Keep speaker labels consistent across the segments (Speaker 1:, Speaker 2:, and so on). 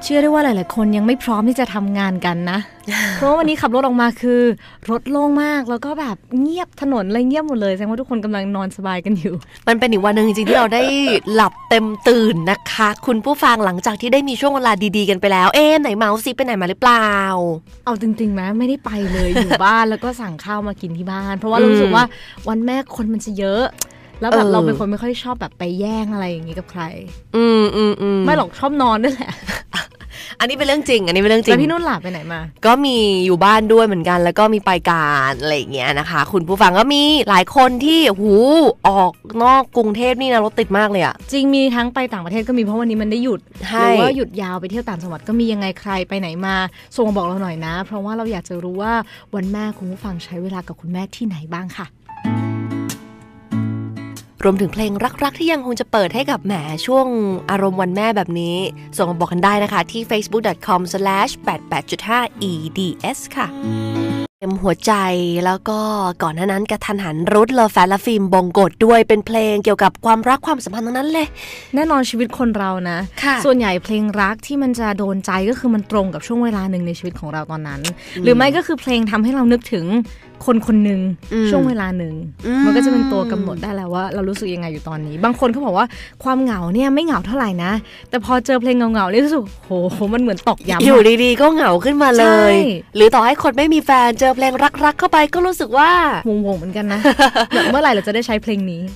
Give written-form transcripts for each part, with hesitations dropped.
Speaker 1: เชื่อได้ว่าหลายๆคนยังไม่พร้อมที่จะทำงานกันนะ เพราะว่าวันนี้ขับรถออกมาคือรถโล่งมากแล้วก็แบบเงียบถนนอะไรเงียบหมดเลยแสดงว่าทุกคนกำลังนอนสบายกันอยู่
Speaker 2: มันเป็นอีกวันนึงจริงๆที่เราได้หลับเต็มตื่นนะคะคุณผู้ฟังหลังจากที่ได้มีช่วงเวลาดีๆกันไปแล้วไหนเมาส์ซิไปไหนมาหรือเปล่า
Speaker 1: เอาจริงๆไหมไม่ได้ไปเลยอยู่บ้านแล้วก็สั่งข้าวมากินที่บ้านเพราะว่ารู้สึกว่าวันแม่คนมันจะเยอะแล้วแบบเราเป็นคนไม่ค่อยชอบแบบไปแย่งอะไรอย่างนี้กับใครไม่หรอกชอบนอนด้วยแหละ
Speaker 2: อันนี้เป็นเรื่องจริง
Speaker 1: แล้วพี่นุ่นหลับไปไหนมา
Speaker 2: ก็มีอยู่บ้านด้วยเหมือนกันแล้วก็มีไปการอะไรอย่างเงี้ยนะคะคุณผู้ฟังก็มีหลายคนที่ออกนอกกรุงเทพนี่นะรถติดมากเลยอะ
Speaker 1: จริงมีทั้งไปต่างประเทศก็มีเพราะวันนี้มันได้หยุดหรือว่าหยุดยาวไปเที่ยวต่างจังหวัดก็มียังไงใครไปไหนมาส่งมาบอกเราหน่อยนะเพราะว่าเราอยากจะรู้ว่าวันแม่คุณผู้ฟังใช้เวลากับคุณแม่ที่ไหนบ้างค่ะ
Speaker 2: รวมถึงเพลงรักๆที่ยังคงจะเปิดให้กับแหมช่วงอารมณ์วันแม่แบบนี้ส่งมาบอกกันได้นะคะที่ facebook.com/88.5eds ค่ะเต็มหัวใจแล้วก็ก่อนหน้านั้นกระทันหันรุดเลอแฟนและฟิล์มบงกฎด้วยเป็นเพลงเกี่ยวกับความรักความสัมพันธ์ทั้งนั้นเลย
Speaker 1: แน่นอนชีวิตคนเรานะส่วนใหญ่เพลงรักที่มันจะโดนใจก็คือมันตรงกับช่วงเวลาหนึ่งในชีวิตของเราตอนนั้นหรือไม่ก็คือเพลงทำให้เรานึกถึงคนคนหนึ่งช่วงเวลาหนึ่งมันก็จะเป็นตัวกำหนดได้แล้วว่าเรารู้สึกยังไงอยู่ตอนนี้บางคนเขาบอกว่าความเหงาเนี่ยไม่เหงาเท่าไหร่นะแต่พอเจอเพลงเหงาๆนี่รู้สึกโหมันเหมือนตอกย้ำ
Speaker 2: อยู่ดีๆก็เหงาขึ้นมาเลยหรือต่อให้คนไม่มีแฟนเจอเพลงรักๆเข้าไปก็รู้สึกว่
Speaker 1: าวงๆเหมือนกันนะแบบเมื่อไหร่เราจะได้ใช้เพลงนี้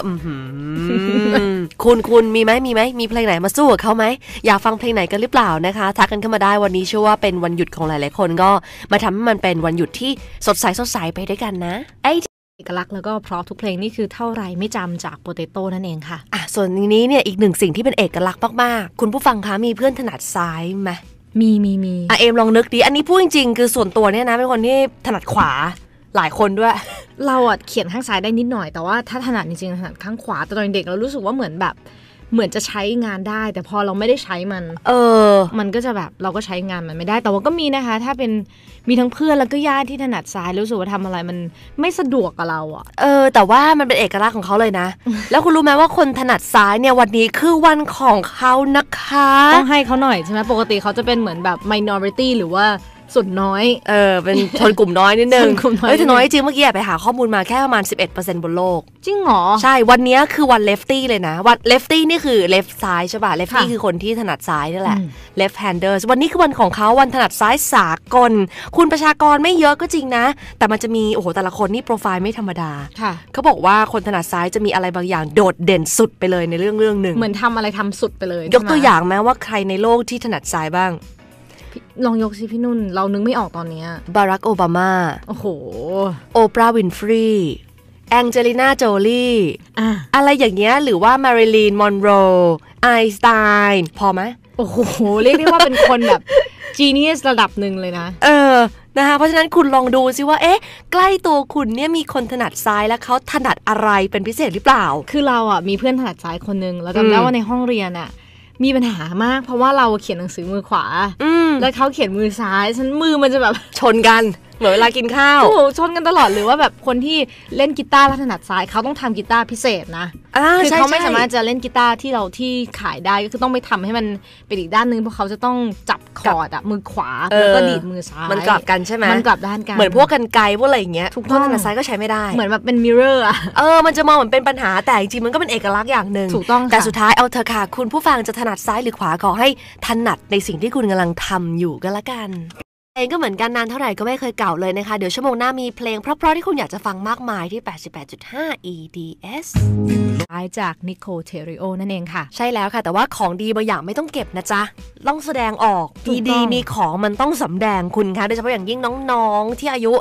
Speaker 2: คุณมีไหมมีเพลงไหนมาสู้กับเขาไหมอยากฟังเพลงไหนกันหรือเปล่านะคะทักกันเข้ามาได้วันนี้เชื่อว่าเป็นวันหยุดของหลายๆคนก็มาทำให้มันเป็นวันหยุดที่สดใสไปด้วยกันนะ
Speaker 1: เอกลักษณ์แล้วก็เพราะทุกเพลงนี่คือเท่าไรไม่จำจากโปเตโต้นั่นเองค่ะ
Speaker 2: ส่วนนี้เนี่ยอีกหนึ่งสิ่งที่เป็นเอกลักษณ์มากๆคุณผู้ฟังคะมีเพื่อนถนัดซ้ายไหม
Speaker 1: มี
Speaker 2: เอมลองนึกดิอันนี้พูดจริงๆคือส่วนตัวเนี่ยนะเป็นคนที่ถนัดขวาหลายคนด้วย
Speaker 1: เราเขียนข้างซ้ายได้นิดหน่อยแต่ว่าถ้าถนัดจริงๆถนัดข้างขวาแต่ตอนเด็กเรารู้สึกว่าเหมือนจะใช้งานได้แต่พอเราไม่ได้ใช้มันมันก็จะแบบเราก็ใช้งานมันไม่ได้แต่ว่าก็มีนะคะถ้าเป็นมีทั้งเพื่อนแล้วก็ญาติที่ถนัดซ้ายรู้สึกว่าทำอะไรมันไม่สะดวกกับเรา
Speaker 2: แต่ว่ามันเป็นเอกลักษณ์ของเขาเลยนะ แล้วคุณรู้ไหมว่าคนถนัดซ้ายเนี่ยวันนี้คือวันของเขานะคะ
Speaker 1: ต้องให้เขาหน่อยใช่ไหมปกติเขาจะเป็นเหมือนแบบ minority หรือว่าส่วนน้อย
Speaker 2: เป็นชนกลุ่มน้อยนิดนึงแต่น้อยจริงเมื่อกี้ไปหาข้อมูลมาแค่ประมาณ 11% บนโลก
Speaker 1: จริงเหรอ
Speaker 2: ใช่วันนี้คือวัน lefty เลยนะวัน lefty นี่คือ left ซ้ายใช่ป่ะ lefty คือคนที่ถนัดซ้ายนี่แหละ left handers วันนี้คือวันของเขาวันถนัดซ้ายสากลคุณประชากรไม่เยอะก็จริงนะแต่มันจะมีแต่ละคนนี่โปรไฟล์ไม่ธรรมดาเขาบอกว่าคนถนัดซ้ายจะมีอะไรบางอย่างโดดเด่นสุดไปเลยในเรื่องนึง
Speaker 1: เหมือนทำอะไรทำสุดไปเลย
Speaker 2: ยกตัวอย่างแม้ว่าใครในโลกที่ถนัดซ้ายบ้าง
Speaker 1: ลองยกสิพี่นุ่นเรานึกไม่ออกตอนนี้
Speaker 2: บารักโอบามา
Speaker 1: โอ้โห
Speaker 2: โอปราห์วินฟรีแองเจลิน่าโจลีอะไรอย่างเงี้ยหรือว่ามาริลีนมอนโรไอน์สไตน์พอไหม
Speaker 1: โอ้โหเรียกได้ว่าเป็นคนแบบจีเนียสระดับหนึ่งเลยนะ
Speaker 2: นะคะเพราะฉะนั้นคุณลองดูซิว่าใกล้ตัวคุณเนี่ยมีคนถนัดซ้ายแล้วเขาถนัดอะไรเป็นพิเศษหรือเปล่า
Speaker 1: คือเรามีเพื่อนถนัดซ้ายคนนึงแล้วจำได้ว่าในห้องเรียนมีปัญหามากเพราะว่าเราเขียนหนังสือมือขวาแล้วเขาเขียนมือซ้ายฉันมือมันจะแบบ
Speaker 2: ชนกันเหมือนเวลากินข้าว
Speaker 1: ชนกันตลอดหรือว่าแบบคนที่เล่นกีตาร์แล้วถนัดซ้ายเขาต้องทำกีตาร์พิเศษนะคือเขาไม่สามารถจะเล่นกีตาร์ที่ขายได้ก็คือต้องไปทำให้มันเป็นอีกด้านนึงเพราะเขาจะต้องจับคอร์ดมือขวาแล้วก็ดีดมือซ้าย
Speaker 2: มันกลับกันใช่ไหม
Speaker 1: มันกลับด้านกัน
Speaker 2: เหมือนพวกกันไกลพวกอะไรอย่างเงี้ยทุกคนถนัดซ้ายก็ใช้ไม่ได้
Speaker 1: เหมือนแบบเป็นมิเรอร์
Speaker 2: มันจะมองเหมือนเป็นปัญหาแต่จริงๆมันก็เป็นเอกลักษณ์อย่างนึง
Speaker 1: ถูกต้อง
Speaker 2: แต่สุดท้ายเอาเถอะค่ะคุณผู้ฟังจะถนัดซ้ายหรือขวาขอให้ถนัดในสิ่งที่คุณกำลังทำอยู่ก็แล้วกันเพลงก็เหมือนกันนานเท่าไหร่ก็ไม่เคยเก่าเลยนะคะเดี๋ยวชั่วโมงหน้ามีเพลงเพราะๆที่คุณอยากจะฟังมากมายที่ 88.5 EDS
Speaker 1: จากนิโคเทริโอนั่นเองค่ะ
Speaker 2: ใช่แล้วค่ะแต่ว่าของดีบางอย่างไม่ต้องเก็บนะจ๊ะต้องแสดงออกดีๆมีของมันต้องสำแดงคุณคะโดยเฉพาะอย่างยิ่งน้องๆที่อายุ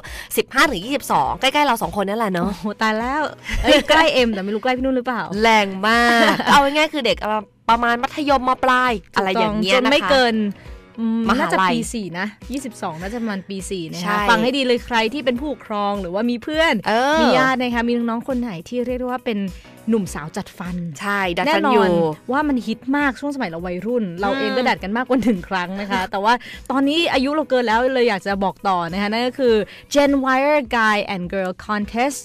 Speaker 2: 15-22 ใกล้ๆเรา2คนนั่นแหละเนาะ
Speaker 1: โอ้ตายแล้วใกล้เอ็มแต่ไม่รู้ใกล้พี่นุ่นหรือเปล่า
Speaker 2: แรงมากเอาง่ายๆคือเด็กประมาณมัธยมมปลายอะไรอย่างเงี้ยนะคะ
Speaker 1: จนไม่เกินน่าจะปี4นะ22น่าจะประมาณปี4นะคะฟังให้ดีเลยใครที่เป็นผู้ปกครองหรือว่ามีเพื่อนมีญาตินะคะมีน้องๆคนไหนที่เรียกว่าเป็นหนุ่มสาวจัดฟัน
Speaker 2: ใช่ดัดฟันอยู่
Speaker 1: แน่นอนว่ามันฮิตมากช่วงสมัยเราวัยรุ่นเราเองก็ดัดกันมากกว่า1 ครั้งนะคะแต่ว่าตอนนี้อายุเราเกินแล้วเลยอยากจะบอกต่อนะคะนั่นก็คือ Gen Wire Guy and Girl Contest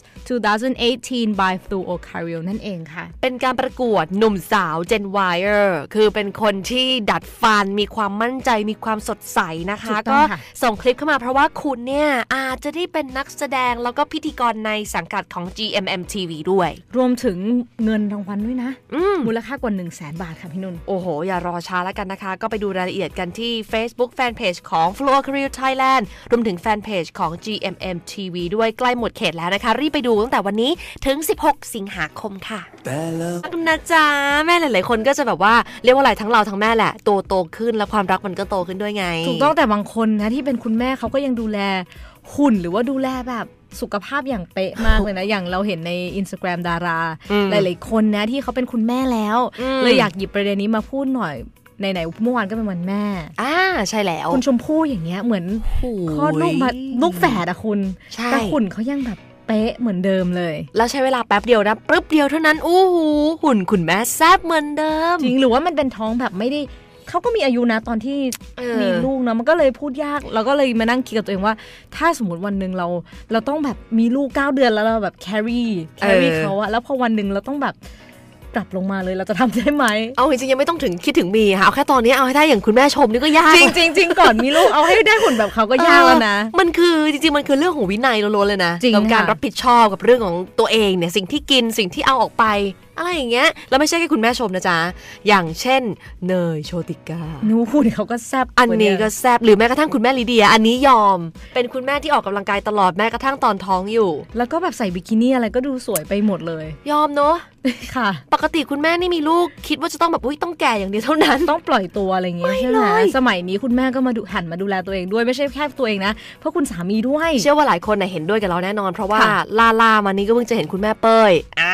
Speaker 1: 2018 by Flu O'Carroll นั่นเองค่ะ
Speaker 2: เป็นการประกวดหนุ่มสาว Gen Wire คือเป็นคนที่ดัดฟันมีความมั่นใจมีความสดใสนะคะก็ส่งคลิปเข้ามาเพราะว่าคุณเนี่ยอาจจะได้เป็นนักแสดงแล้วก็พิธีกรในสังกัดของ GMM TV ด้วย
Speaker 1: รวมถึงเงินรางวัลด้วยนะมูลค่ากว่า 100,000 บาทค่ะพี่นุ่น
Speaker 2: โอ้โหอย่ารอช้าแล้วกันนะคะก็ไปดูรายละเอียดกันที่ Facebook Fanpage ของ Flu O'Carroll Thailand รวมถึงแฟนเพจของ GMM TV ด้วยใกล้หมดเขตแล้วนะคะรีบไปดูตั้งแต่วันนี้ถึง16 สิงหาคมค่ะนะจ๊ะแม่หลายๆคนก็จะแบบว่าเรียกว่าอะไรทั้งเราทั้งแม่แหละโตขึ้นแล้วความรักมันก็โตขึ้นด้วยไง
Speaker 1: ถูกต้องแต่บางคนนะที่เป็นคุณแม่เขาก็ยังดูแลหุ่นหรือว่าดูแลแบบสุขภาพอย่างเป๊ะมากเลยนะอย่างเราเห็นใน Instagram ดาราหลายๆคนนะที่เขาเป็นคุณแม่แล้วเลยอยากหยิบประเด็นนี้มาพูดหน่อยไหนๆเมื่อวานก็เป็นวันแม่
Speaker 2: ใช่แล้ว
Speaker 1: คุณชมพู่อย่างเงี้ยเหมือนคลอดลูกมาลูกแฝดอะคุณแต่หุ่นเขายังแบบเป๊ะเหมือนเดิมเลย
Speaker 2: แล้วใช้เวลาแป๊บเดียวนะปึ๊บเดียวเท่านั้นอู้หูหุ่นคุณแม่แซ่บเหมือนเดิม
Speaker 1: จริงหรือว่ามันเป็นท้องแบบไม่ได้เขาก็มีอายุนะตอนที่มีลูกเนาะมันก็เลยพูดยากเราก็เลยมานั่งคิดกับตัวเองว่าถ้าสมมติวันนึงเราต้องแบบมีลูก9 เดือนแล้วเราแบบแครี่เขาอะแล้วพอวันนึงเราต้องแบบปรับลงมาเลยเราจะทำได้ไหม
Speaker 2: เอาจริงๆยังไม่ต้องถึงคิดถึงมีค่ะเอาแค่ตอนนี้เอาให้ได้อย่างคุณแม่ชมนี่ก็ยาก
Speaker 1: จริงก่อนมีลูกเอาให้ได้หุ่นแบบเขาก็ยากแล้วนะ
Speaker 2: มันคือจริงๆมันคือเรื่องของวินัยล้วนๆเลยนะกับการรับผิดชอบกับเรื่องของตัวเองเนี่ยสิ่งที่กินสิ่งที่เอาออกไปอะไรอย่างเงี้ยแล้วไม่ใช่แค่คุณแม่ชมนะจ๊ะอย่างเช่นเนยโชติกา
Speaker 1: หุ่นเขาก็แซ่บ
Speaker 2: อันนี้ก็แซ่บหรือแม้กระทั่งคุณแม่ลิเดียอันนี้ยอมเป็นคุณแม่ที่ออกกำลังกายตลอดแม้กระทั่งตอนท้องอยู่
Speaker 1: แล้วก็แบบใส่บิกินี่อะไรก็ดูสวยไปหมดเลย
Speaker 2: ยอมเนาะ
Speaker 1: ค่ะ
Speaker 2: ปกติคุณแม่นี่มีลูกคิดว่าจะต้องแบบต้องแก่อย่างเดียวเท่านั้น
Speaker 1: ต้องปล่อยตัวอะไรอย่างเงี้ยใช่ไหมสมัยนี้คุณแม่ก็มาหันมาดูแลตัวเองด้วยไม่ใช่แค่ตัวเองนะเพราะคุณสามีด้วย
Speaker 2: เชื่อว่าหลายคนเห็นด้วยกับเราแน่นอนเพราะว่าล่ามานี้ก็เพิ่งจะเห็นคุณแม่เป้ย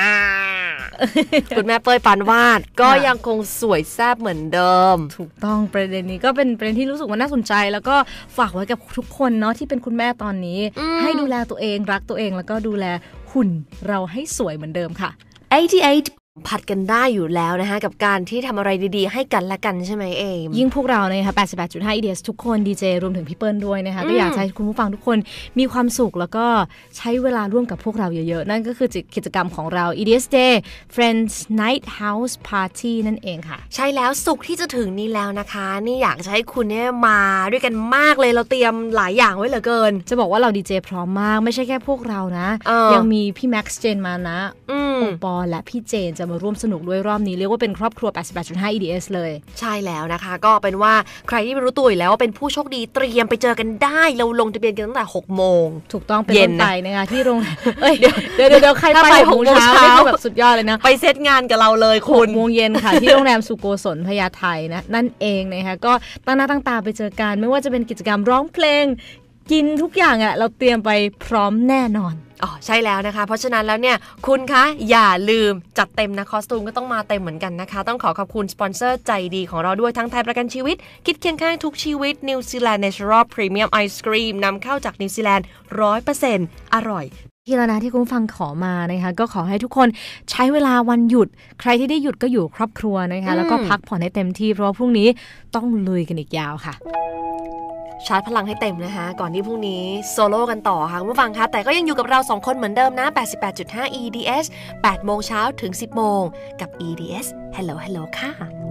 Speaker 2: คุณแม่เป้ยปานวาดก็ยังคงสวยแซ่บเหมือนเดิม
Speaker 1: ถูกต้องประเด็นนี้ก็เป็นประเด็นที่รู้สึกว่าน่าสนใจแล้วก็ฝากไว้กับทุกคนเนาะที่เป็นคุณแม่ตอนนี้ให้ดูแลตัวเองรักตัวเองแล้วก็ดูแลหุ่นเราให้สวยเหมือนเดิมค่ะ
Speaker 2: 88ผัดกันได้อยู่แล้วนะคะกับการที่ทำอะไรดีๆให้กันและกันใช่ไหมเอม
Speaker 1: ยิ่งพวกเรานะคะ 88.5 EDS ทุกคนดีเจรวมถึงพี่เปิ้ลด้วยนะคะก็อยากให้คุณผู้ฟังทุกคนมีความสุขแล้วก็ใช้เวลาร่วมกับพวกเราเยอะๆนั่นก็คือกิจกรรมของเรา EDS Day Friends Night House Party นั่นเองค่ะ
Speaker 2: ใช่แล้วสุขที่จะถึงนี้แล้วนะคะนี่อยากจะให้คุณเนี่ยมาด้วยกันมากเลยเราเตรียมหลายอย่างไว้เหลือเกิน
Speaker 1: จะบอกว่าเราดีเจพร้อมมากไม่ใช่แค่พวกเรานะยังมีพี่แม็กซ์เจนมานะโอปอและพี่เจนจะมาร่วมสนุกด้วยรอบนี้เรียกว่าเป็นครอบครัว 88.5 EDS เลย
Speaker 2: ใช่แล้วนะคะก็เป็นว่าใครที่ไม่รู้ตัวอยู่แล้วว่าเป็นผู้โชคดีเตรียมไปเจอกันได้เราลงทะเบียนกันตั้งแต่ 6 โมง
Speaker 1: ถูกต้องเป็นต้นไปนะคะที่โรงเดี๋ยวใครไป 6 โมงเช้าแบบสุดยอดเลยนะ
Speaker 2: ไปเซตงานกับเราเลยคุณ
Speaker 1: 6 โมงเย็นค่ะที่โรงแรมสุโกศลพญาไทนะนั่นเองนะคะก็ตั้งหน้าตั้งตาไปเจอกันไม่ว่าจะเป็นกิจกรรมร้องเพลงกินทุกอย่างอ่ะเราเตรียมไปพร้อมแน่นอน
Speaker 2: ใช่แล้วนะคะเพราะฉะนั้นแล้วเนี่ยคุณคะอย่าลืมจัดเต็มนะคอสตูมก็ต้องมาเต็มเหมือนกันนะคะต้องขอบคุณสปอนเซอร์ใจดีของเราด้วยทั้งไทยประกันชีวิตคิดเคียงข้างทุกชีวิตนิวซีแลนด์เนเชอรัลพรีเมียมไอศกรีมนำเข้าจากนิวซีแลนด์ 100% อร่อย
Speaker 1: ที่แล้วนะที่คุณฟังขอมานะคะก็ขอให้ทุกคนใช้เวลาวันหยุดใครที่ได้หยุดก็อยู่ครอบครัวนะคะแล้วก็พักผ่อนให้เต็มที่เพราะว่าพรุ่งนี้ต้องลุยกันอีกยาวค่ะ
Speaker 2: ชาร์จพลังให้เต็มนะคะก่อนที่พรุ่งนี้โซโล่กันต่อค่ะคุณผู้ฟังคะแต่ก็ยังอยู่กับเรา2คนเหมือนเดิมนะ 88.5 EDS 8 โมงเช้าถึง 10 โมงกับ EDS Hello Hello ค่ะ